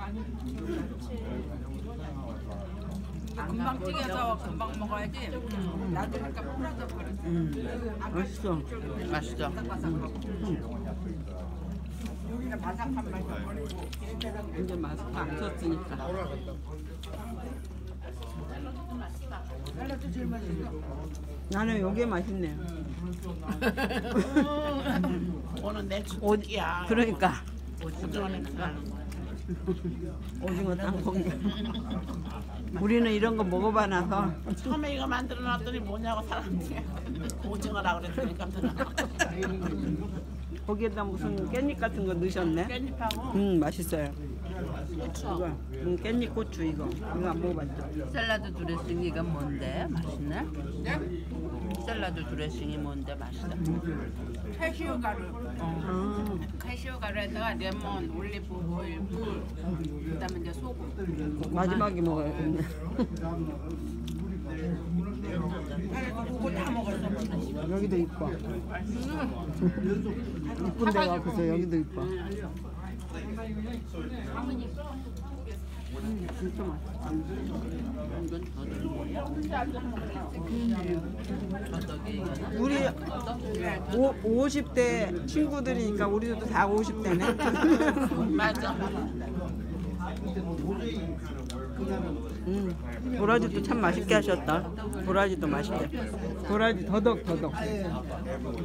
금방 튀겨서 금방 먹어야지. 놔두니까 풀어져 버려. 맛있어. 맛있어. 여기는 바삭한 맛이 버리고. 이제 마스크 안 썼으니까. 샐러드 제일 맛있어. 나는 요게 맛있네. 오늘 내 주특기야. 그러니까 오징어니까. 오징어 땅콩. 우리는 이런 거 먹어봐놔서. 처음에 이거 만들어 놨더니 뭐냐고 사람들이 오징어라고 그랬더니 깜짝 놀랐어. 거기에다 무슨 깻잎 같은 거 넣으셨네. 깻잎하고 맛있어요. 이거 깻잎 고추 이거 안 먹어봤죠. 샐러드 드레싱이 이건 뭔데? 맛있네? 샐러드 드레싱이 뭔데? 맛있어? 캐시오 가루. 카시오 가루에다가 레몬, 올리브 오일, 물, 그다음에 이제 소금. 마지막에 먹어야겠네. 그거 다 먹었어. 여기도 이뻐. 이쁜 데가 그래서 여기도 이뻐. 진짜 맛있다. 우리 50대 친구들이니까 우리도 다 50대네. 맞아. 도라지도 참 맛있게 하셨다. 도라지도 맛있게. 도라지 더덕.